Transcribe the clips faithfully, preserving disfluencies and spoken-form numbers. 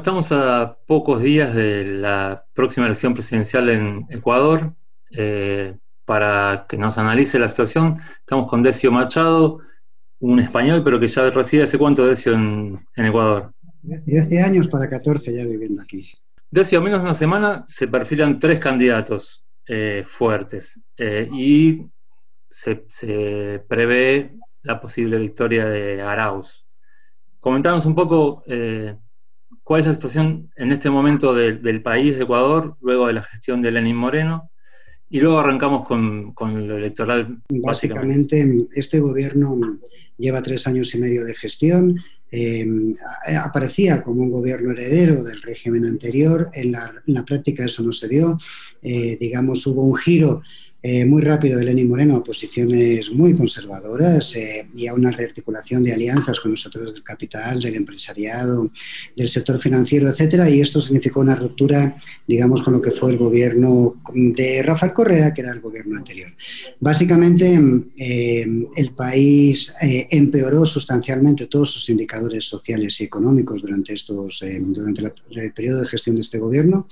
Estamos a pocos días de la próxima elección presidencial en Ecuador. Eh, para que nos analice la situación, estamos con Decio Machado, un español, pero que ya reside hace cuánto, Decio, en, en Ecuador. trece años para catorce ya viviendo aquí. Decio, a menos de una semana se perfilan tres candidatos eh, fuertes eh, y se, se prevé la posible victoria de Arauz. Comentanos un poco eh, cuál es la situación en este momento de, del país de Ecuador, luego de la gestión de Lenín Moreno, y luego arrancamos con, con lo electoral, básicamente. Básicamente, este gobierno lleva tres años y medio de gestión. Eh, aparecía como un gobierno heredero del régimen anterior. En la, en la práctica eso no se dio. Eh, digamos, hubo un giro Eh, muy rápido de Lenín Moreno a posiciones muy conservadoras eh, y a una rearticulación de alianzas con los sectores del capital, del empresariado, del sector financiero, etcétera, y esto significó una ruptura, digamos, con lo que fue el gobierno de Rafael Correa, que era el gobierno anterior. Básicamente, eh, el país eh, empeoró sustancialmente todos sus indicadores sociales y económicos durante, estos, eh, durante la, el periodo de gestión de este gobierno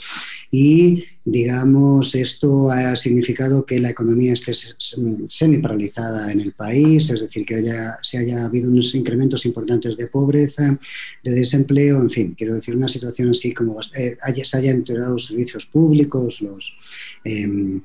y digamos, esto ha significado que la economía esté semi-paralizada en el país, es decir, que haya, se haya habido unos incrementos importantes de pobreza, de desempleo, en fin, quiero decir, una situación así como eh, haya, se hayan deteriorado los servicios públicos los, eh,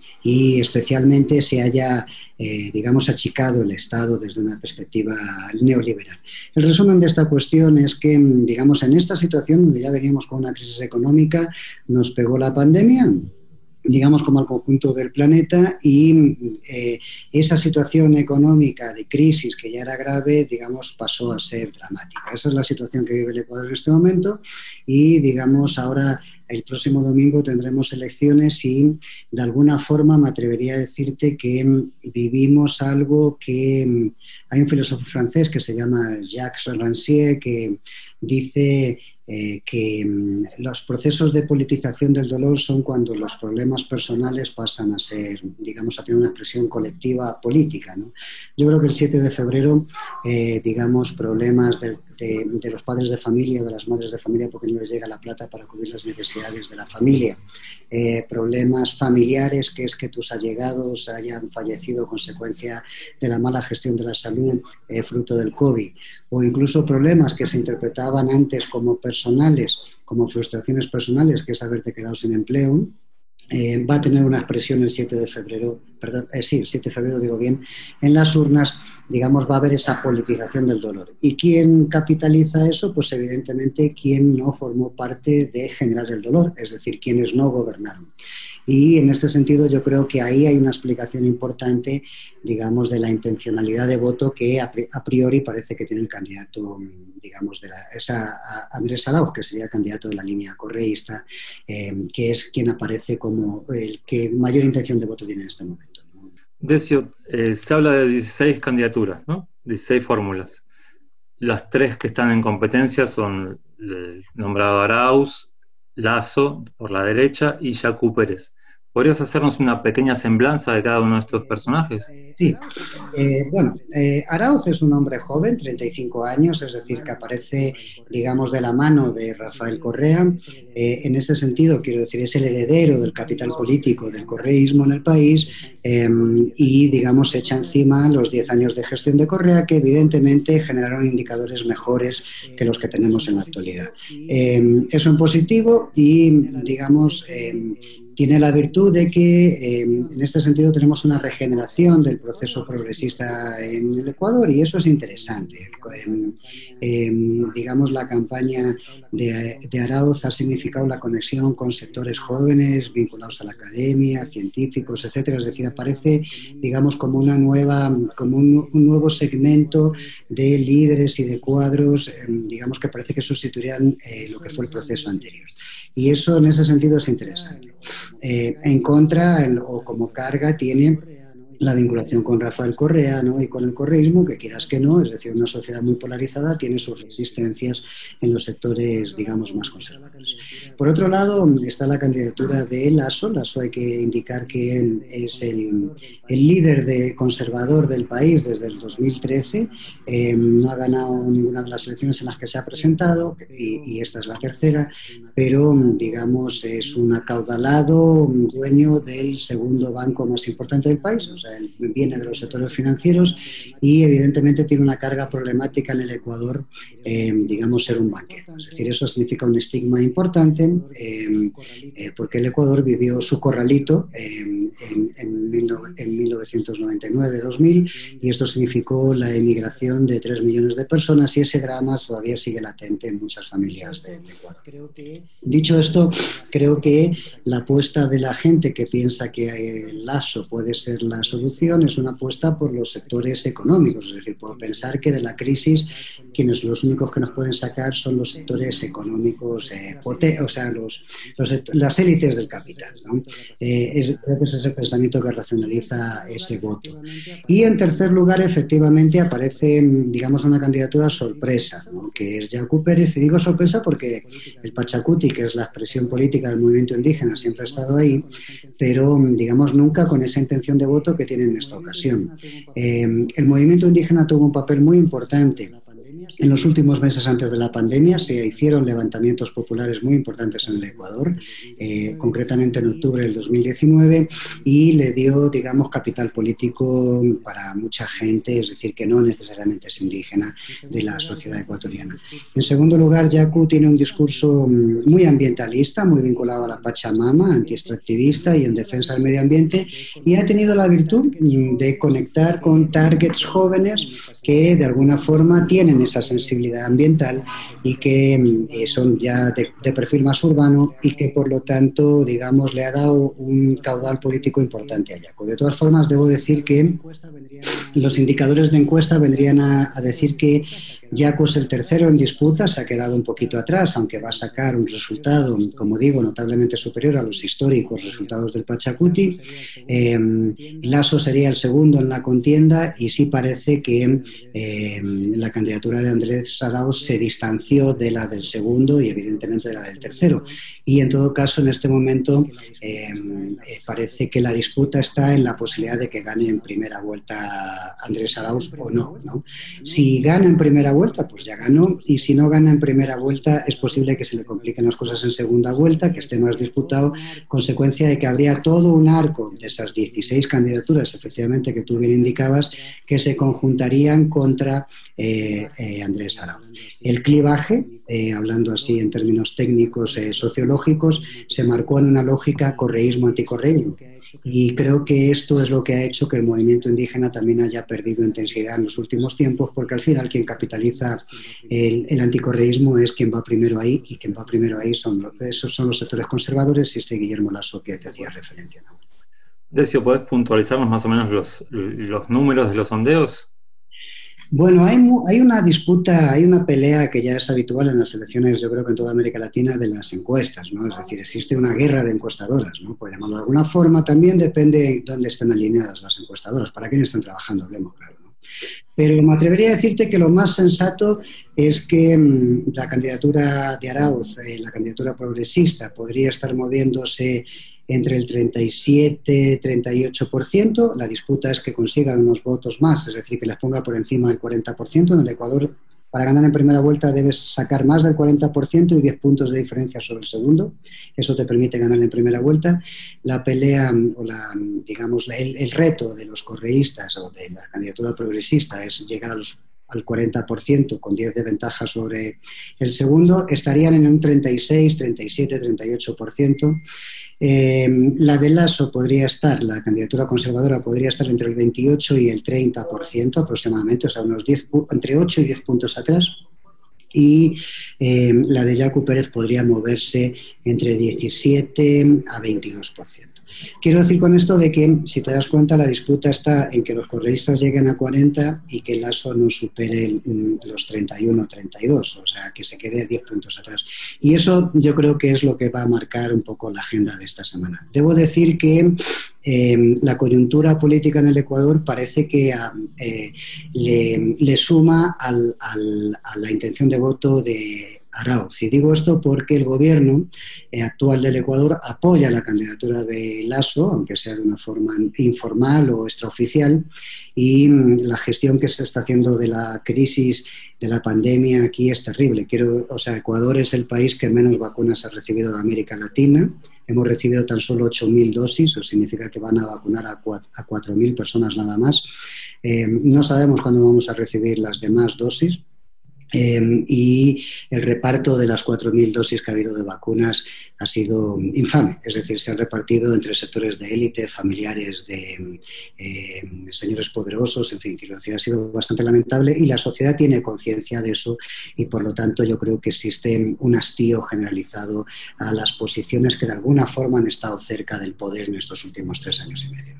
y especialmente se haya, eh, digamos, achicado el Estado desde una perspectiva neoliberal. El resumen de esta cuestión es que, digamos, en esta situación donde ya veníamos con una crisis económica, nos pegó la pandemia, digamos, como al conjunto del planeta, y eh, esa situación económica de crisis que ya era grave, digamos, pasó a ser dramática. Esa es la situación que vive el Ecuador en este momento y, digamos, ahora el próximo domingo tendremos elecciones y, de alguna forma, me atrevería a decirte que vivimos algo que... Hay un filósofo francés que se llama Jacques Rancière que dice... Eh, que mm, los procesos de politización del dolor son cuando los problemas personales pasan a ser, digamos, a tener una expresión colectiva política, ¿no? Yo creo que el siete de febrero, eh, digamos, problemas de, de, de los padres de familia o de las madres de familia porque no les llega la plata para cubrir las necesidades de la familia, eh, problemas familiares, que es que tus allegados hayan fallecido a consecuencia de la mala gestión de la salud, eh, fruto del COVID, o incluso problemas que se interpretaban antes como personales, como frustraciones personales, que es haberte quedado sin empleo, eh, va a tener una expresión el siete de febrero, perdón, eh, sí, el siete de febrero digo bien, en las urnas, digamos, va a haber esa politización del dolor. ¿Y quién capitaliza eso? Pues evidentemente quien no formó parte de generar el dolor, es decir, quienes no gobernaron. Y en este sentido yo creo que ahí hay una explicación importante, digamos, de la intencionalidad de voto que a priori parece que tiene el candidato, digamos, de la, es a, a Andrés Arauz, que sería el candidato de la línea correísta, eh, que es quien aparece como el que mayor intención de voto tiene en este momento. Decio, eh, se habla de dieciséis candidaturas, ¿no? dieciséis fórmulas. Las tres que están en competencia son el nombrado Arauz, Lasso por la derecha y Yacu Pérez. ¿Podrías hacernos una pequeña semblanza de cada uno de estos personajes? Sí, eh, bueno, eh, Arauz es un hombre joven, treinta y cinco años, es decir, que aparece, digamos, de la mano de Rafael Correa. Eh, en este sentido, quiero decir, es el heredero del capital político del correísmo en el país eh, y, digamos, se echa encima los diez años de gestión de Correa, que evidentemente generaron indicadores mejores que los que tenemos en la actualidad. Eh, eso en positivo y, digamos, eh, tiene la virtud de que eh, en este sentido tenemos una regeneración del proceso progresista en el Ecuador y eso es interesante. Eh, eh, digamos, la campaña de, de Arauz ha significado la conexión con sectores jóvenes vinculados a la academia, científicos, etcétera. Es decir, aparece, digamos, como una nueva, como un, un nuevo segmento de líderes y de cuadros, eh, digamos, que parece que sustituirían eh, lo que fue el proceso anterior. Y eso en ese sentido es interesante. Eh, en contra, el, o como carga, tiene la vinculación con Rafael Correa, ¿no? Y con el correísmo, que quieras que no, es decir, una sociedad muy polarizada tiene sus resistencias en los sectores, digamos, más conservadores. Por otro lado, está la candidatura de Lasso. Lasso hay que indicar que es el, el líder de conservador del país desde el dos mil trece, eh, no ha ganado ninguna de las elecciones en las que se ha presentado y, y esta es la tercera, pero digamos es un acaudalado dueño del segundo banco más importante del país, o sea, él viene de los sectores financieros y evidentemente tiene una carga problemática en el Ecuador, eh, digamos, ser un banquero. Es decir, eso significa un estigma importante, eh, eh, porque el Ecuador vivió su corralito eh, en, en, mil, en mil novecientos noventa y nueve dos mil y esto significó la emigración de tres millones de personas y ese drama todavía sigue latente en muchas familias del Ecuador. Dicho esto, creo que la apuesta de la gente que piensa que el Lasso puede ser la solución es una apuesta por los sectores económicos, es decir, por pensar que de la crisis quienes los únicos que nos pueden sacar son los sectores económicos, eh, pote, o sea, los, los, las élites del capital, ¿no? Eh, es, creo que ese es el pensamiento que racionaliza ese voto. Y en tercer lugar, efectivamente, aparece, digamos, una candidatura sorpresa, ¿no? Que es Yacu Pérez, y digo sorpresa porque el Pachacuti, que es la expresión política del movimiento indígena, siempre ha estado ahí, pero, digamos, nunca con esa intención de voto que tiene en esta ocasión. Eh, el movimiento indígena tuvo un papel muy importante en los últimos meses antes de la pandemia. Se hicieron levantamientos populares muy importantes en el Ecuador, eh, concretamente en octubre del dos mil diecinueve, y le dio, digamos, capital político para mucha gente, es decir, que no necesariamente es indígena, de la sociedad ecuatoriana. En segundo lugar, Yacu tiene un discurso muy ambientalista, muy vinculado a la Pachamama, antiextractivista y en defensa del medio ambiente, y ha tenido la virtud de conectar con targets jóvenes que de alguna forma tienen esa sensibilidad ambiental y que eh, son ya de, de perfil más urbano y que por lo tanto, digamos, le ha dado un caudal político importante a Yacu. De todas formas, debo decir que los indicadores de encuesta vendrían a, a decir que Yacu es el tercero en disputa, se ha quedado un poquito atrás, aunque va a sacar un resultado, como digo, notablemente superior a los históricos resultados del Pachacuti. Eh, Lasso sería el segundo en la contienda y sí parece que eh, la candidatura de Andrés Arauz se distanció de la del segundo y evidentemente de la del tercero. Y en todo caso, en este momento eh, parece que la disputa está en la posibilidad de que gane en primera vuelta Andrés Arauz o no, ¿no? Si gana en primera vuelta, pues ya ganó, y si no gana en primera vuelta es posible que se le compliquen las cosas en segunda vuelta, que esté más disputado, consecuencia de que habría todo un arco de esas dieciséis candidaturas, efectivamente, que tú bien indicabas, que se conjuntarían contra eh, eh, Andrés Arauz. El clivaje, eh, hablando así en términos técnicos eh, sociológicos, se marcó en una lógica correísmo-anticorreísmo. Y creo que esto es lo que ha hecho que el movimiento indígena también haya perdido intensidad en los últimos tiempos, porque al final quien capitaliza el, el anticorreísmo es quien va primero ahí, y quien va primero ahí son los, esos son los sectores conservadores y este Guillermo Lasso que te hacía referencia, ¿no? Decio, ¿podés puntualizarnos más o menos los, los números de los sondeos? Bueno, hay, hay una disputa, hay una pelea que ya es habitual en las elecciones, yo creo que en toda América Latina, de las encuestas, ¿no? Es decir, existe una guerra de encuestadoras, ¿no? Por llamarlo de alguna forma. También depende de dónde estén alineadas las encuestadoras, para quién están trabajando, hablemos claro, ¿no? Pero me atrevería a decirte que lo más sensato es que mmm, la candidatura de Arauz, eh, la candidatura progresista, podría estar moviéndose entre el treinta y siete y treinta y ocho por ciento. La disputa es que consigan unos votos más, es decir, que les ponga por encima del cuarenta por ciento. En el Ecuador, para ganar en primera vuelta, debes sacar más del cuarenta por ciento y diez puntos de diferencia sobre el segundo. Eso te permite ganar en primera vuelta. La pelea, o la, digamos, el, el reto de los correístas o de la candidatura progresista es llegar a los al cuarenta por ciento con diez de ventaja sobre el segundo. Estarían en un treinta y seis, treinta y siete, treinta y ocho por ciento. Eh, la de Lasso podría estar, la candidatura conservadora podría estar entre el veintiocho y el treinta por ciento aproximadamente, o sea, unos diez, entre ocho y diez puntos atrás. Y eh, la de Yacu Pérez podría moverse entre diecisiete a veintidós por ciento. Quiero decir con esto de que, si te das cuenta, la disputa está en que los correístas lleguen a cuarenta y que Lasso no supere el, los treinta y uno o treinta y dos, o sea, que se quede diez puntos atrás. Y eso yo creo que es lo que va a marcar un poco la agenda de esta semana. Debo decir que eh, la coyuntura política en el Ecuador parece que eh, le, le suma al, al, a la intención de voto de Arauz. Y digo esto porque el gobierno eh, actual del Ecuador apoya la candidatura de Lasso, aunque sea de una forma informal o extraoficial, y mm, la gestión que se está haciendo de la crisis de la pandemia aquí es terrible. Quiero, o sea, Ecuador es el país que menos vacunas ha recibido de América Latina. Hemos recibido tan solo ocho mil dosis, eso significa que van a vacunar a cuatro mil personas nada más. Eh, no sabemos cuándo vamos a recibir las demás dosis. Eh, y el reparto de las cuatro mil dosis que ha habido de vacunas ha sido infame, es decir, se han repartido entre sectores de élite, familiares de eh, señores poderosos, en fin, quiero decir, ha sido bastante lamentable y la sociedad tiene conciencia de eso y por lo tanto yo creo que existe un hastío generalizado a las posiciones que de alguna forma han estado cerca del poder en estos últimos tres años y medio.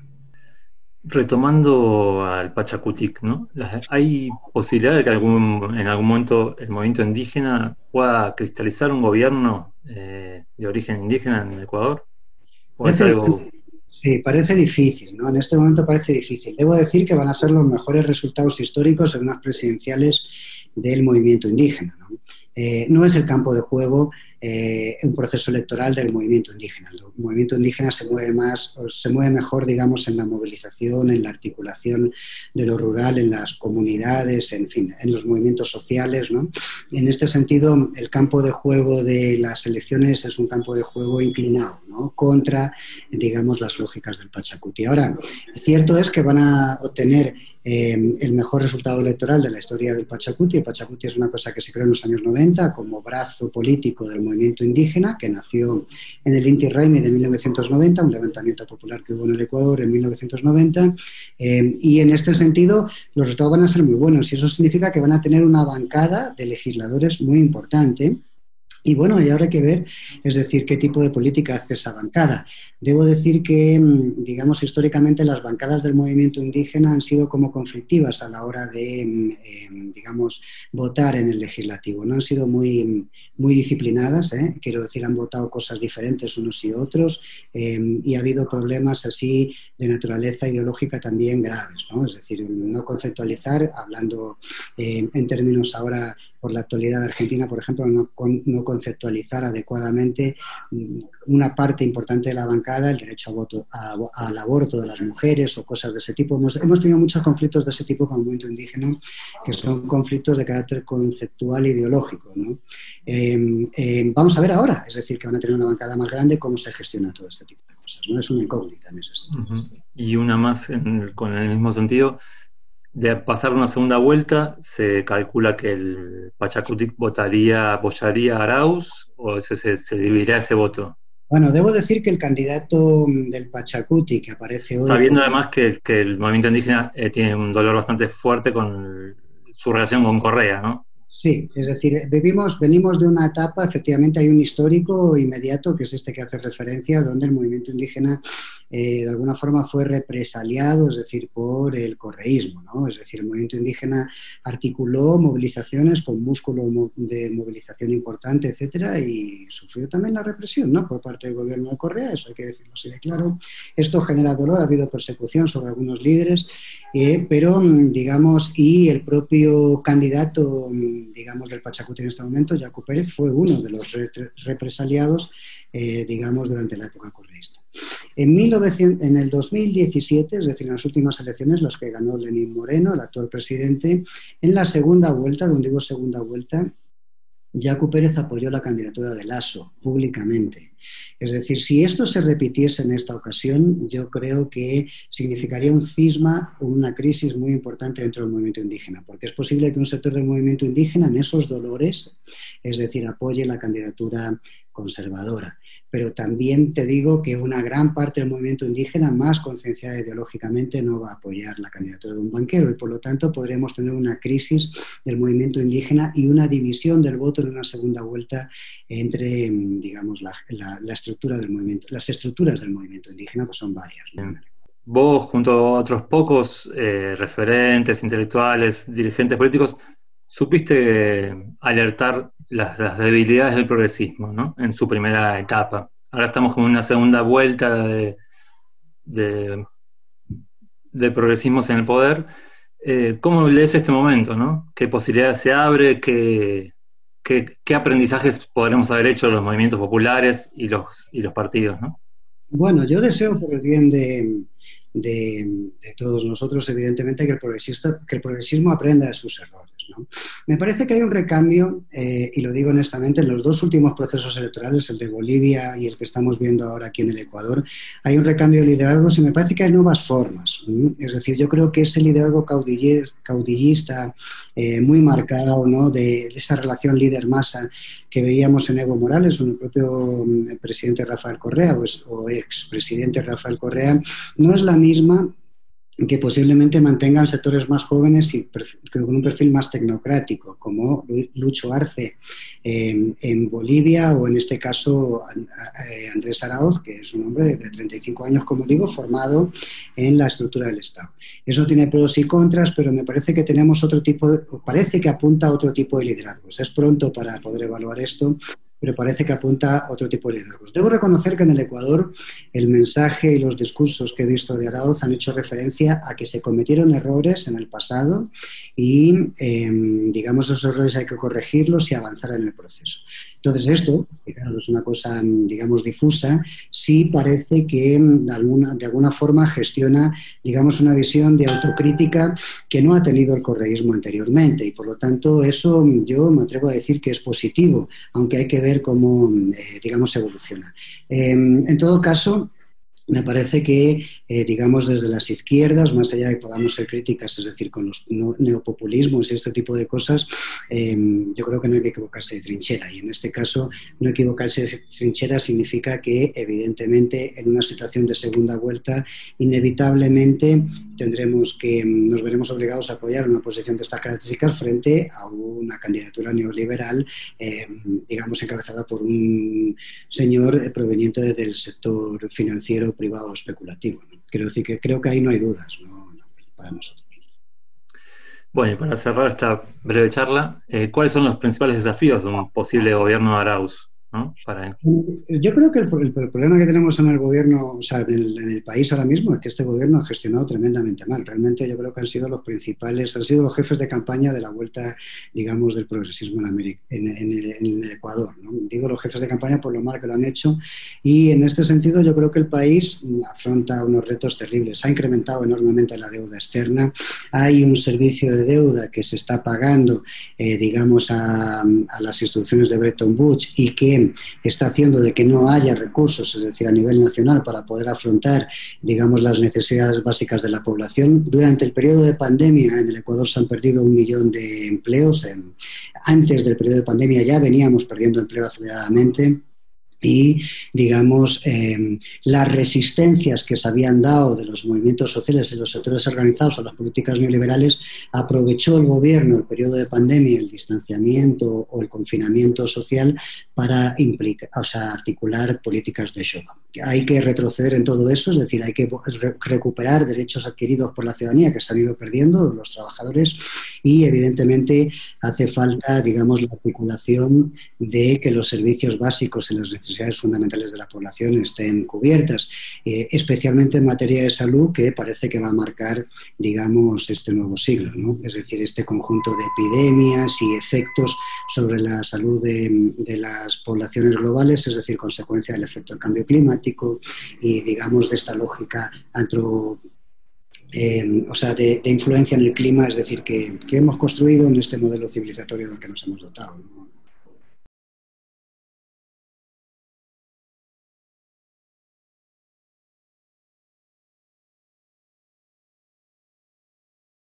Retomando al Pachacutic, ¿no? ¿Hay posibilidad de que algún, en algún momento el movimiento indígena pueda cristalizar un gobierno eh, de origen indígena en Ecuador? ¿O parece, es algo... Sí, parece difícil, ¿no? En este momento parece difícil. Debo decir que van a ser los mejores resultados históricos en unas presidenciales del movimiento indígena, ¿no? Eh, no es el campo de juego eh, un proceso electoral del movimiento indígena. El movimiento indígena se mueve más, se mueve mejor, digamos, en la movilización, en la articulación de lo rural, en las comunidades, en fin, en los movimientos sociales, ¿no? En este sentido, el campo de juego de las elecciones es un campo de juego inclinado, ¿no? Contra, digamos, las lógicas del Pachacuti. Ahora, cierto es que van a obtener Eh, el mejor resultado electoral de la historia del Pachacuti. El Pachacuti es una cosa que se creó en los años noventa como brazo político del movimiento indígena, que nació en el Inti Raymi de mil novecientos noventa, un levantamiento popular que hubo en el Ecuador en mil novecientos noventa, eh, y en este sentido los resultados van a ser muy buenos, y eso significa que van a tener una bancada de legisladores muy importante. Y bueno, y ahora hay que ver, es decir, qué tipo de política hace esa bancada. Debo decir que, digamos, históricamente las bancadas del movimiento indígena han sido como conflictivas a la hora de, eh, digamos, votar en el legislativo. No han sido muy, muy disciplinadas, ¿eh? Quiero decir, han votado cosas diferentes unos y otros, eh, y ha habido problemas así de naturaleza ideológica también graves, ¿no? Es decir, no conceptualizar, hablando eh, en términos ahora por la actualidad de Argentina, por ejemplo, no, no conceptualizar adecuadamente una parte importante de la bancada, el derecho a voto, a, al aborto de las mujeres o cosas de ese tipo. Hemos, hemos tenido muchos conflictos de ese tipo con el movimiento indígena, que son conflictos de carácter conceptual e ideológico, ¿no? Eh, eh, vamos a ver ahora, es decir, que van a tener una bancada más grande, cómo se gestiona todo este tipo de cosas, ¿no? Es una incógnita en ese sentido. Uh-huh. Y una más en, con el mismo sentido. De pasar una segunda vuelta, ¿se calcula que el Pachacutic votaría, apoyaría a Arauz o ese, se, se dividirá ese voto? Bueno, debo decir que el candidato del Pachacuti que aparece hoy... Sabiendo además que, que el movimiento indígena eh, tiene un dolor bastante fuerte con su relación con Correa, ¿no? Sí, es decir, vivimos, venimos de una etapa, efectivamente hay un histórico inmediato, que es este que hace referencia, donde el movimiento indígena eh, de alguna forma fue represaliado, es decir, por el correísmo, ¿no? Es decir, el movimiento indígena articuló movilizaciones con músculo de movilización importante, etcétera, y sufrió también la represión, ¿no? Por parte del gobierno de Correa, eso hay que decirlo así de claro. Esto genera dolor, ha habido persecución sobre algunos líderes, eh, pero, digamos, y el propio candidato, digamos, del Pachacuti en este momento, Yacu Pérez, fue uno de los re represaliados, eh, digamos, durante la época correísta. En, mil novecientos, en el dos mil diecisiete, es decir, en las últimas elecciones, las que ganó Lenín Moreno, el actual presidente, en la segunda vuelta, donde hubo segunda vuelta, Yacu Pérez apoyó la candidatura de Lasso públicamente. Es decir, si esto se repitiese en esta ocasión, yo creo que significaría un cisma, una crisis muy importante dentro del movimiento indígena, porque es posible que un sector del movimiento indígena en esos dolores, es decir, apoye la candidatura conservadora. Pero también te digo que una gran parte del movimiento indígena, más concienciada ideológicamente, no va a apoyar la candidatura de un banquero, y por lo tanto podremos tener una crisis del movimiento indígena y una división del voto en una segunda vuelta entre, digamos, la, la la, la estructura del movimiento, las estructuras del movimiento indígena, pues son varias, ¿no? Vos, junto a otros pocos eh, referentes, intelectuales, dirigentes políticos, supiste alertar las, las debilidades del progresismo, ¿no? En su primera etapa. Ahora estamos con una segunda vuelta de, de, de progresismos en el poder. Eh, ¿Cómo lees este momento, ¿no? ¿Qué posibilidades se abre? ¿Qué, qué, qué aprendizajes podremos haber hecho los movimientos populares y los, y los partidos, ¿no? Bueno, yo deseo por el bien de, de, de todos nosotros, evidentemente, que el, progresista, que el progresismo aprenda de sus errores, ¿no? Me parece que hay un recambio, eh, y lo digo honestamente, en los dos últimos procesos electorales, el de Bolivia y el que estamos viendo ahora aquí en el Ecuador, hay un recambio de liderazgos y me parece que hay nuevas formas. ¿Mm? Es decir, yo creo que ese liderazgo caudillista, eh, muy marcado, ¿no?, de esa relación líder-masa que veíamos en Evo Morales o en el propio eh, presidente Rafael Correa o, es, o expresidente Rafael Correa, no es la misma que posiblemente mantengan sectores más jóvenes y con un perfil más tecnocrático, como Lucho Arce eh, en Bolivia o en este caso Andrés Arauz, que es un hombre de treinta y cinco años, como digo, formado en la estructura del Estado. Eso tiene pros y contras, pero me parece que tenemos otro tipo, de, parece que apunta a otro tipo de liderazgos. Es pronto para poder evaluar esto, pero parece que apunta a otro tipo de liderazgos. Debo reconocer que en el Ecuador el mensaje y los discursos que he visto de Arauz han hecho referencia a que se cometieron errores en el pasado y, eh, digamos, esos errores hay que corregirlos y avanzar en el proceso. Entonces esto, que claro, es una cosa, digamos, difusa, sí parece que de alguna, de alguna forma gestiona, digamos, una visión de autocrítica que no ha tenido el correísmo anteriormente y, por lo tanto, eso yo me atrevo a decir que es positivo, aunque hay que ver cómo, eh, digamos, evoluciona. Eh, en todo caso, me parece que, eh, digamos, desde las izquierdas, más allá de que podamos ser críticas, es decir, con los neopopulismos y este tipo de cosas, eh, yo creo que no hay que equivocarse de trinchera. Y en este caso, no equivocarse de trinchera significa que, evidentemente, en una situación de segunda vuelta, inevitablemente tendremos que, nos veremos obligados a apoyar una posición de estas características frente a una candidatura neoliberal, eh, digamos, encabezada por un señor proveniente del sector financiero privado o especulativo, ¿no? Quiero decir que creo que ahí no hay dudas, ¿no?, no, para nosotros. Bueno, y para cerrar esta breve charla, eh, ¿cuáles son los principales desafíos de un posible gobierno de Arauz, ¿no? Para... Yo creo que el, el, el problema que tenemos en el gobierno, o sea, en el, en el país ahora mismo, es que este gobierno ha gestionado tremendamente mal. Realmente yo creo que han sido los principales, han sido los jefes de campaña de la vuelta, digamos, del progresismo en, América, en, en, el, en el Ecuador, ¿no? Digo los jefes de campaña por lo mal que lo han hecho y en este sentido yo creo que el país afronta unos retos terribles. Ha incrementado enormemente la deuda externa, hay un servicio de deuda que se está pagando, eh, digamos, a, a las instituciones de Bretton Woods y que está haciendo de que no haya recursos, es decir, a nivel nacional, para poder afrontar, digamos, las necesidades básicas de la población. Durante el periodo de pandemia en el Ecuador se han perdido un millón de empleos. Antes del periodo de pandemia ya veníamos perdiendo empleo aceleradamente. Y, digamos, eh, las resistencias que se habían dado de los movimientos sociales y los sectores organizados a las políticas neoliberales, aprovechó el gobierno el periodo de pandemia, el distanciamiento o el confinamiento social para implicar, o sea, articular políticas de shock. Hay que retroceder en todo eso, es decir, hay que re recuperar derechos adquiridos por la ciudadanía que se han ido perdiendo, los trabajadores, y evidentemente hace falta, digamos, la articulación de que los servicios básicos y las necesidades fundamentales de la población estén cubiertas, eh, especialmente en materia de salud, que parece que va a marcar, digamos, este nuevo siglo, ¿no? Es decir, este conjunto de epidemias y efectos sobre la salud de, de las poblaciones globales, es decir, consecuencia del efecto del cambio climático y, digamos, de esta lógica antro, eh, o sea, de, de influencia en el clima, es decir, que, que hemos construido en este modelo civilizatorio del que nos hemos dotado, ¿no?